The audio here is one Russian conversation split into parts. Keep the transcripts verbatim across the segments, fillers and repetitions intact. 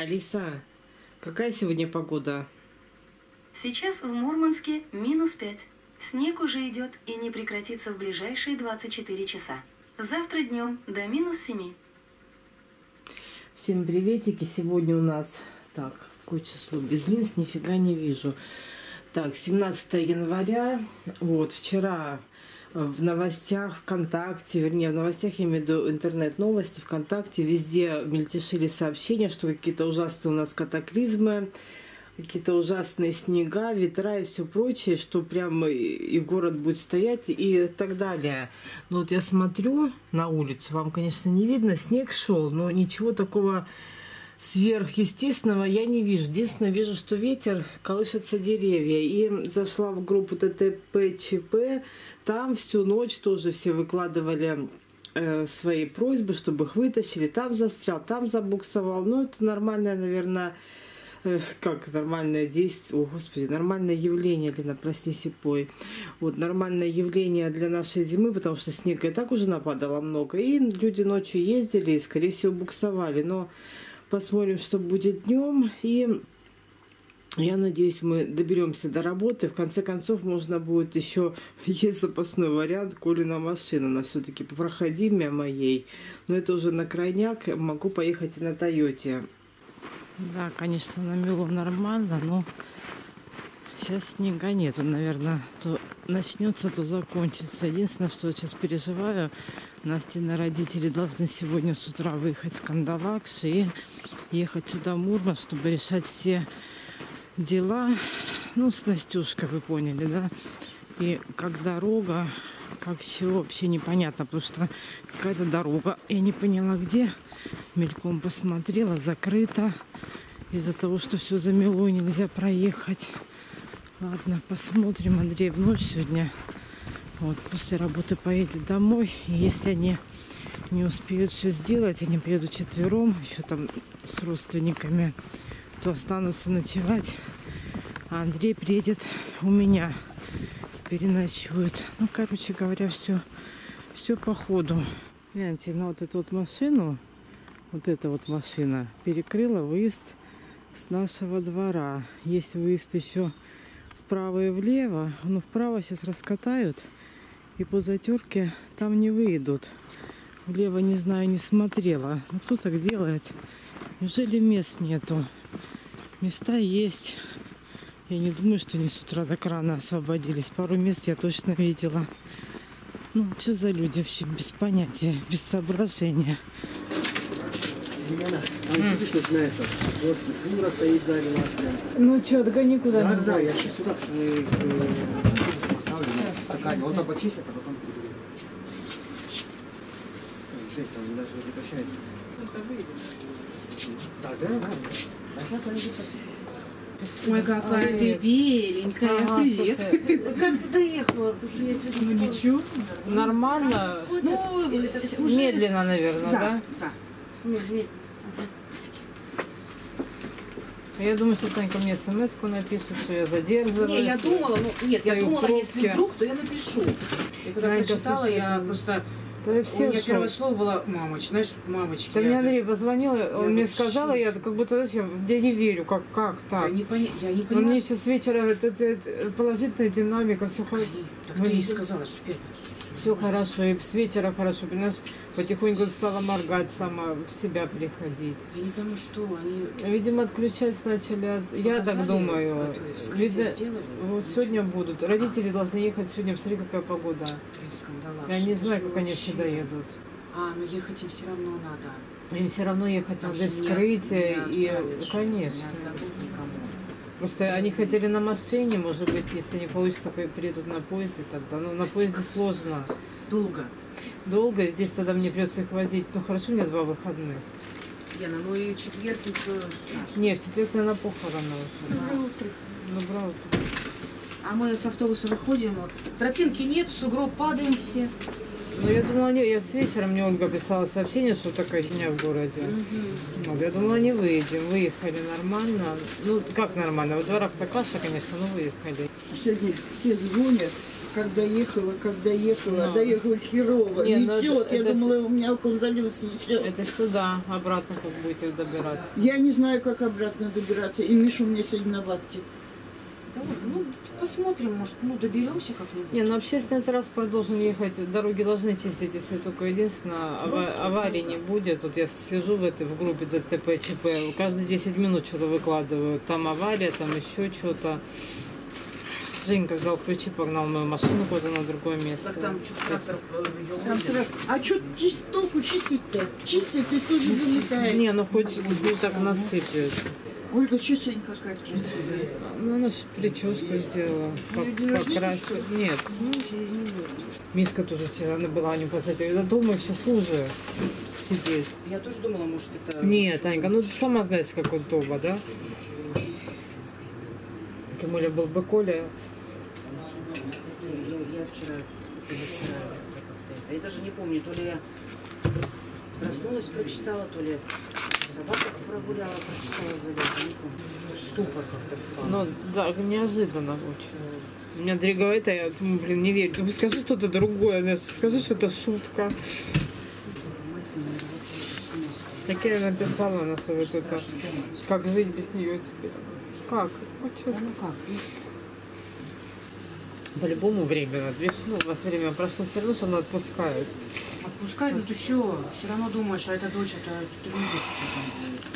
Алиса, какая сегодня погода? Сейчас в Мурманске минус пять. Снег уже идет и не прекратится в ближайшие двадцать четыре часа. Завтра днем до минус семи. Всем приветики. Сегодня у нас... Так, какое число? Без линз нифига не вижу. Так, семнадцатое января. Вот, вчера в новостях ВКонтакте, вернее, в новостях, я имею в виду интернет-новости, ВКонтакте, везде мельтешили сообщения, что какие-то ужасные у нас катаклизмы, какие-то ужасные снега, ветра и все прочее, что прям и город будет стоять и так далее. Но вот я смотрю на улицу, вам, конечно, не видно, снег шел, но ничего такого сверхъестественного я не вижу. Единственное, вижу, что ветер, колышутся деревья. И зашла в группу ТТП-ЧП, там всю ночь тоже все выкладывали э, свои просьбы, чтобы их вытащили. Там застрял, там забуксовал. Ну, это нормальное, наверное, э, как нормальное действие, о, господи, нормальное явление, Лена, прости, пой. Вот, нормальное явление для нашей зимы, потому что снега и так уже нападало много. И люди ночью ездили и, скорее всего, буксовали. Но посмотрим, что будет днем. И я надеюсь, мы доберемся до работы. В конце концов, можно будет еще, есть запасной вариант, Колина машина. Она все-таки проходимее моей. Но это уже на крайняк. Могу поехать и на Тойоте. Да, конечно, намело нормально, но сейчас снега нету. Наверное, то начнется, то закончится. Единственное, что я сейчас переживаю, Настины родители должны сегодня с утра выехать с Кандалакши и ехать сюда в Мурманск, чтобы решать все дела. Ну, с Настюшкой, вы поняли, да? И как дорога, как чего, вообще непонятно, потому что какая-то дорога, я не поняла где, мельком посмотрела, закрыта из-за того, что все замело и нельзя проехать. Ладно, посмотрим. Андрей в ночь сегодня вот после работы поедет домой. И если они не успеют все сделать, они приедут четвером, еще там с родственниками, то останутся ночевать. А Андрей приедет у меня, переночует. Ну, короче говоря, все, все по ходу. Гляньте, на вот эту вот машину, вот эта вот машина перекрыла выезд с нашего двора. Есть выезд еще вправо и влево, но вправо сейчас раскатают, и по затерке там не выйдут. Влево, не знаю, не смотрела. Ну, кто так делает? Неужели мест нету? Места есть. Я не думаю, что они с утра до крана освободились. Пару мест я точно видела. Ну, что за люди вообще без понятия, без соображения. Елена, там mm. видишь, начинается. Вот фура стоит сзади ваша. Ну что, отгони куда? Да, да, да, я сейчас сюда э, э, поставлю на стакане. Вот там почистят, а потом переберем. Жесть, там даже не прекращается. Это выйдет. Да, да, да. А сейчас они будут. Ой, какая ты беленькая, ага, привет. Как ты доехала? Потому что я сегодня... Ну ничего, нормально. Ну, медленно, наверное, да? Да, да. Я думаю, сейчас Санька мне смс-ку напишет, что я задерживаюсь. Не, я думала, ну, нет, я думала, если вдруг, то я напишу. Я когда Санька, прочитала, слушай, я это... просто... Да все у меня шо? первое слово было «мамоч», знаешь, «мамочки». Да мне Андрей позвонил, он я мне вообще... сказал, я как будто, знаешь, я, я не верю, как, как так. Я не, пони... я не Он понимаю. мне сейчас с вечера это, это, это, положительная динамика, все хорошо. Так ты ей сказала, что в пятницу. Все хорошо, и с вечера хорошо, понимаешь, потихоньку стала моргать сама, в себя приходить. Я не пойму, что они... Видимо, отключать начали, от... я так думаю. Видно... Вот сегодня будут. Родители должны ехать сегодня, посмотри, какая погода. Я не знаю, как они все доедут. А, ну ехать им все равно надо. Им все равно ехать надо вскрытие, и, конечно. Просто они хотели на машине, может быть, если не получится, приедут на поезде тогда. Но на поезде сложно. Долго. Долго, здесь тогда мне придется их возить. Ну хорошо, у меня два выходных. Яна, ну и четверг ничего страшного. Не, в четверг, наверное, похороны уже. Доброе утро. Доброе утро. А мы с автобуса выходим, вот. Тропинки нет, в сугроб падаем все. Ну, я думала, они, я с вечера, мне Ольга писала сообщение, что такая херня в городе. Угу. Вот, я думала, не выедем. Выехали нормально. Ну, как нормально? В дворах-то каша, конечно, но выехали. Сегодня все звонят, Когда ехала, когда ехала, Ну. да я говорю, херово, Не, не ну это- идет. Я это думала, у меня около залива снесет. Это сюда, обратно как будете добираться. Я не знаю, как обратно добираться. И Миша у меня сегодня на вахте. Давай, ну, посмотрим, может, ну, доберемся как-нибудь. Не, ну общественный транспорт должен ехать, дороги должны чистить, если только единственное, ава- аварии не будет. Вот я сижу в этой в группе ДТП, ЧП, каждые десять минут что-то выкладывают. Там авария, там еще что-то. Женька взял ключи, погнал мою машину куда-то на другое место. Так там что, трактор ее Там трак- А что толку чистить-то? Чистить ты тоже заметаешь. Не, ну хоть не так насыпет. Ольга, что сегодня какая красивая? Ну, она же прическу сделала, Ну, день рождения, покрасила. что ли? Нет, Ну, через неделю. Мишка тоже вчера она была, не посмотрела. Дома еще хуже сидеть. Я тоже думала, может, это... Нет, что-то- Танька, ну ты сама знаешь, как он дома, да? Тем более был бы Коля. Я, я вчера, позавчера что-то как-то... Я даже не помню, то ли я проснулась, прочитала, то ли собаку прогуляла, прочитала, залезла, не помню. Ступор как-то впал. Ну, да, неожиданно очень. У меня Андрей говорит, а я думаю, блин, не верю. Думаю, скажи что-то другое, Настя, скажи, что это шутка. Мать моя, вообще сейчас с ума сходит. Так я написала на свой вот это, Страшно думать. как жить без нее теперь. Как? Вот Да честно. ну как? Ну, По-любому время надо. Видишь, ну, у вас время прошло, все равно, что она отпускает. отпускай, ну ты что? Все равно думаешь, а эта дочь, это трудится, что там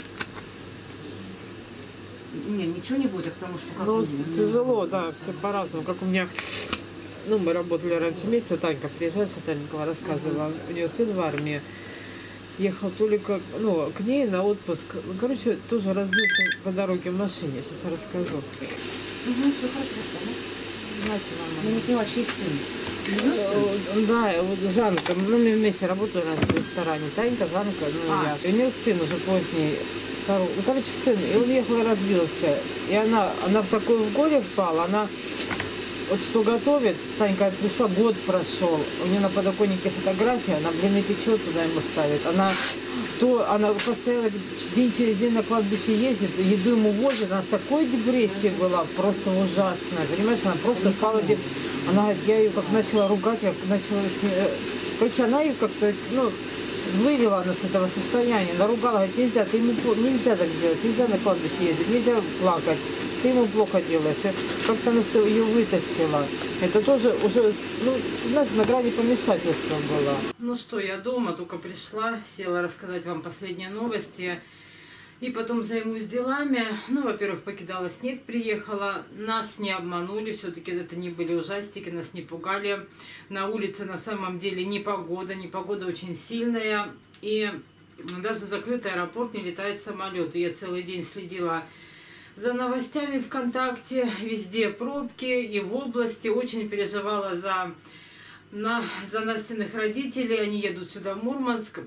будет. Не, ничего не будет, потому что как Ну, не- с- не- тяжело, да, все по-разному. Как у меня, ну, мы работали раньше вместе, вот Танька приезжает, что Танька рассказывала, у нее сын в армии, ехал только, ну, к ней на отпуск. Ну, короче, тоже разбился по дороге в машине, сейчас я расскажу. Угу, все хорошо, достала. Знаете, Я не поняла, чей сын? Её сын? Э, Да, вот Жанка, ну, мы вместе работали раньше в ресторане. Танька, Жанка, ну, А. я. И у нее сын уже поздний, второй. Ну, короче, сын, и он ехал и разбился. И она, она в такое в горе впала, она вот что готовит, Танька пришла, год прошел, у нее на подоконнике фотография, она блины печет, туда ему ставит. Она то она постоянно день через день на кладбище ездит, еду ему возит, она в такой депрессии была, просто ужасная, понимаешь, она просто впала в деп- Она говорит, я ее как начала ругать, я начала с ней... э, Короче, она ее как-то, ну, вывела она с этого состояния, наругала, говорит, нельзя, ты ему по- нельзя так делать, нельзя на кладбище ездить, нельзя плакать, ты ему плохо делаешь. Как-то она ее вытащила. Это тоже уже, ну, знаешь, на грани помешательства было. Ну что, я дома только пришла, села рассказать вам последние новости. И потом займусь делами. Ну, во-первых, покидала снег, приехала. Нас не обманули, все-таки это не были ужастики, нас не пугали. На улице на самом деле непогода, непогода очень сильная. И даже закрытый аэропорт, не летает самолет. И я целый день следила за новостями ВКонтакте, везде пробки, и в области. Очень переживала за, на, за Настиных родителей. Они едут сюда, в Мурманск.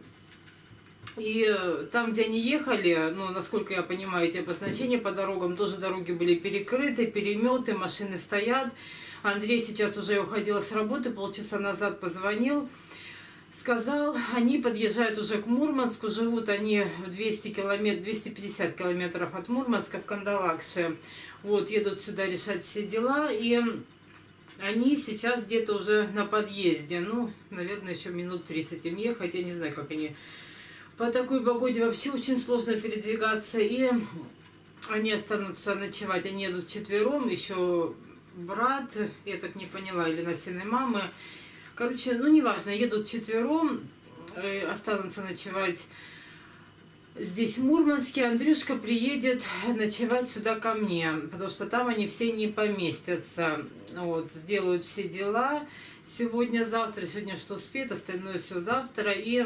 И там, где они ехали, ну, насколько я понимаю, эти обозначения по дорогам, тоже дороги были перекрыты, переметы, машины стоят. Андрей сейчас уже уходил с работы, полчаса назад позвонил, сказал, они подъезжают уже к Мурманску, живут они в двести километров, двести пятьдесят километров от Мурманска, в Кандалакше. Вот, едут сюда решать все дела, и они сейчас где-то уже на подъезде. Ну, наверное, еще минут тридцать им ехать, я не знаю, как они... По такой погоде вообще очень сложно передвигаться, и они останутся ночевать, они едут вчетвером, еще брат, я так не поняла, или Настиной мамы. Короче, ну неважно, едут вчетвером, э, останутся ночевать здесь, в Мурманске. Андрюшка приедет ночевать сюда ко мне, потому что там они все не поместятся. Вот, сделают все дела сегодня-завтра, сегодня что успеет, остальное все завтра, и...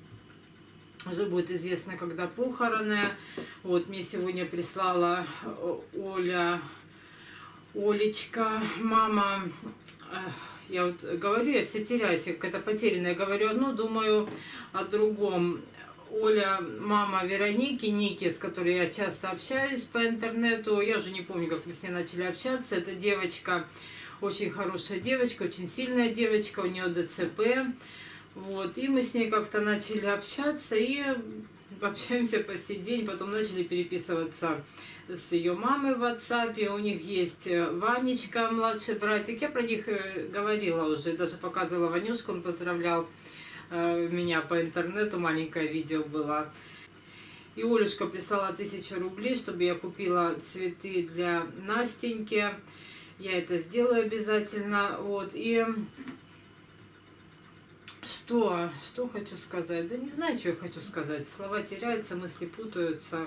Уже будет известно, когда похороны. Вот мне сегодня прислала Оля, Олечка, мама. Я вот говорю, я все теряюсь, какая-то потерянная. Говорю одно, думаю о другом. Оля, мама Вероники, Ники, с которой я часто общаюсь по интернету. Я уже не помню, как мы с ней начали общаться. Эта девочка, очень хорошая девочка, очень сильная девочка, у нее ДЦП. Вот, и мы с ней как-то начали общаться, и общаемся по сей день. Потом начали переписываться с ее мамой в WhatsApp. У них есть Ванечка, младший братик. Я про них говорила уже, даже показывала Ванюшку, он поздравлял меня по интернету, маленькое видео было. И Олюшка прислала тысячу рублей, чтобы я купила цветы для Настеньки. Я это сделаю обязательно. Вот. И что? Что хочу сказать? Да не знаю, что я хочу сказать. Слова теряются, мысли путаются.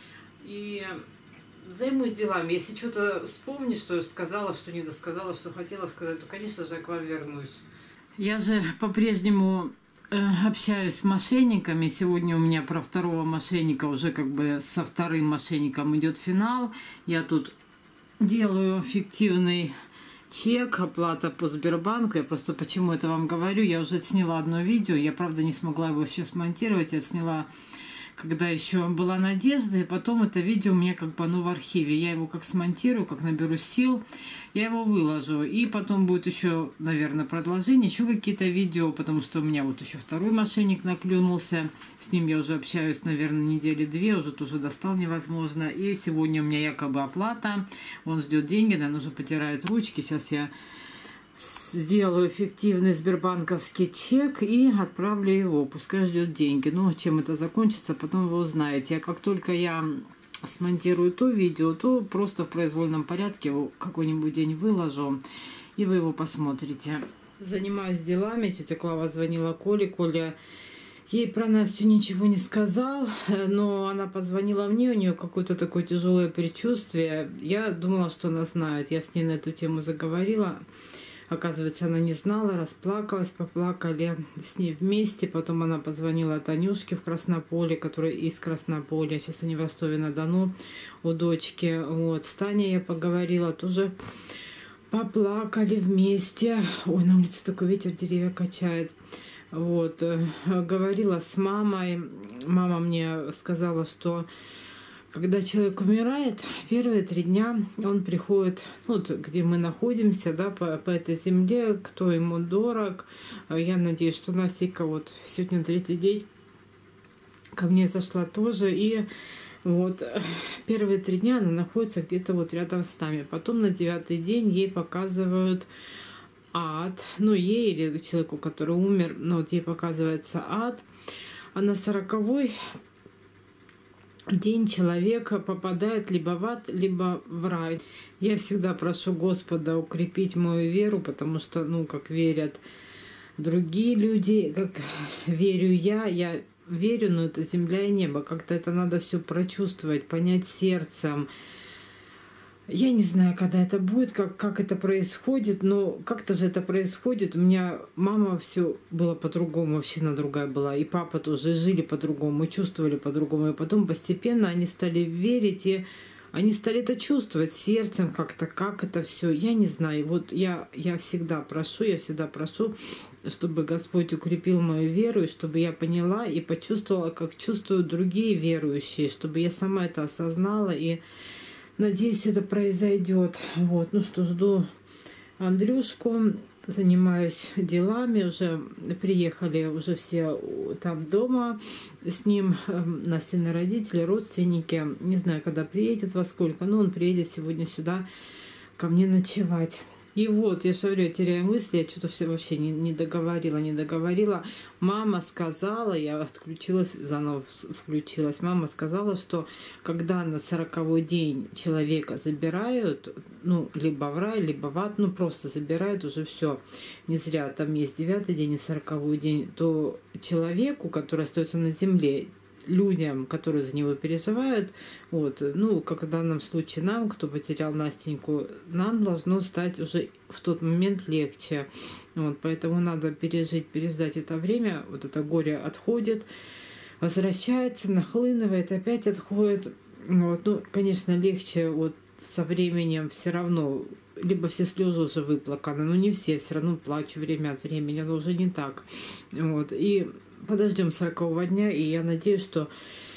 И займусь делами. Если что-то вспомню, что я сказала, что не досказала, что хотела сказать, то, конечно же, я к вам вернусь. Я же по-прежнему общаюсь с мошенниками. Сегодня у меня про второго мошенника, уже как бы со вторым мошенником идет финал. Я тут делаю фиктивный чек, оплата по Сбербанку. Я просто почему это вам говорю. Я уже сняла одно видео. Я, правда, не смогла его еще смонтировать. Я сняла, когда еще была надежда. И потом это видео у меня как бы оно в архиве. Я его как смонтирую, как наберу сил, я его выложу. И потом будет еще, наверное, продолжение, еще какие-то видео, потому что у меня вот еще второй мошенник наклюнулся. С ним я уже общаюсь, наверное, недели две, уже тоже достал невозможно. И сегодня у меня якобы оплата. Он ждет деньги, наверное, уже потирает ручки. Сейчас я сделаю эффективный сбербанковский чек и отправлю его. Пускай ждет деньги. Ну, чем это закончится, потом вы узнаете. А как только я смонтирую то видео, то просто в произвольном порядке его какой-нибудь день выложу, и вы его посмотрите. Занимаюсь делами. Тетя Клава звонила Коле. Коля ей про Настю ничего не сказал, но она позвонила мне, у нее какое-то такое тяжелое предчувствие. Я думала, что она знает. Я с ней на эту тему заговорила. Оказывается, она не знала, расплакалась, поплакали с ней вместе. Потом она позвонила Танюшке в Краснополе, которая из Краснополя. Сейчас они в Ростове-на-Дону у дочки. Вот. С Таней я поговорила, тоже поплакали вместе. Ой, на улице такой ветер, деревья качает. Вот. Говорила с мамой. Мама мне сказала, что когда человек умирает, первые три дня он приходит, ну, вот, где мы находимся, да, по, по этой земле, кто ему дорог. Я надеюсь, что Настенька вот сегодня третий день ко мне зашла тоже. И вот первые три дня она находится где-то вот рядом с нами. Потом на девятый день ей показывают ад. Ну, ей или человеку, который умер, ну, вот ей показывается ад. А на сороковой день человека попадает либо в ад, либо в рай. Я всегда прошу Господа укрепить мою веру, потому что, ну, как верят другие люди, как верю я, я верю, но это земля и небо. Как-то это надо все прочувствовать, понять сердцем. Я не знаю, когда это будет, как, как это происходит, но как-то же это происходит. У меня мама все было по-другому, вообще она другая была. И папа тоже жили по-другому, чувствовали по-другому. И потом постепенно они стали верить, и они стали это чувствовать сердцем как-то, как это все. Я не знаю. Вот я, я всегда прошу, я всегда прошу, чтобы Господь укрепил мою веру, и чтобы я поняла и почувствовала, как чувствуют другие верующие, чтобы я сама это осознала, и надеюсь, это произойдет. Вот, ну что, жду Андрюшку, занимаюсь делами, уже приехали, уже все там дома с ним, Настины родители, родственники. Не знаю, когда приедет, во сколько, но он приедет сегодня сюда ко мне ночевать. И вот, я же говорю, я теряю мысли, я что-то все вообще не, не договорила, не договорила. Мама сказала, я отключилась, заново включилась. Мама сказала, что когда на сороковой день человека забирают, ну, либо в рай, либо в ад, ну, просто забирают уже все. Не зря там есть девятый день и сороковой день, то человеку, который остается на земле, людям, которые за него переживают, вот, ну, как в данном случае нам, кто потерял Настеньку, нам должно стать уже в тот момент легче. Вот, поэтому надо пережить, переждать это время, вот это горе отходит, возвращается, нахлынывает, опять отходит. Вот, ну, конечно, легче вот со временем все равно, либо все слезы уже выплаканы, но не все, все равно плачу время от времени, но уже не так. Вот, и подождем сорокового дня, и я надеюсь, что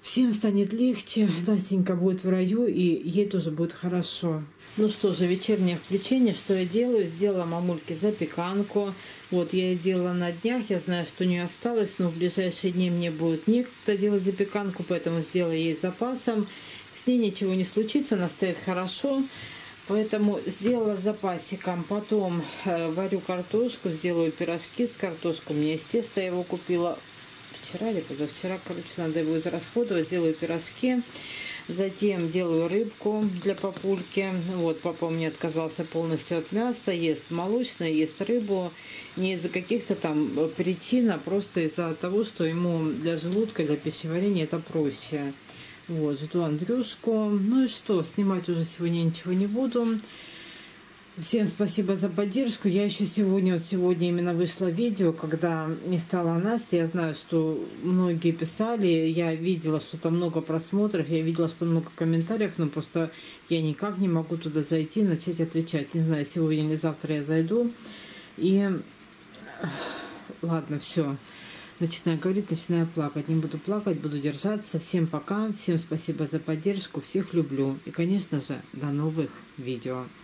всем станет легче, Настенька будет в раю, и ей тоже будет хорошо. Ну что же, вечернее включение. Что я делаю? Сделала мамульке запеканку. Вот, я ее делала на днях. Я знаю, что у нее осталось, но в ближайшие дни мне будет некогда делать запеканку, поэтому сделала ей с запасом. С ней ничего не случится, она стоит хорошо. Поэтому сделала с запасиком. Потом э, варю картошку, сделаю пирожки с картошкой. У меня из теста я его купила вчера или позавчера. Короче, надо его израсходовать. Сделаю пирожки. Затем делаю рыбку для папульки. Вот, папа у меня отказался полностью от мяса. Ест молочное, ест рыбу. Не из-за каких-то там причин, а просто из-за того, что ему для желудка, для пищеварения это проще. Вот, жду Андрюшку. Ну и что, снимать уже сегодня ничего не буду. Всем спасибо за поддержку. Я еще сегодня, вот сегодня именно вышло видео, когда не стала Настя. Я знаю, что многие писали, я видела, что там много просмотров, я видела, что много комментариев, но просто я никак не могу туда зайти, начать отвечать. Не знаю, сегодня или завтра я зайду. И ладно, все. Начинаю говорить, начинаю плакать. Не буду плакать, буду держаться. Всем пока, всем спасибо за поддержку, всех люблю. И, конечно же, до новых видео.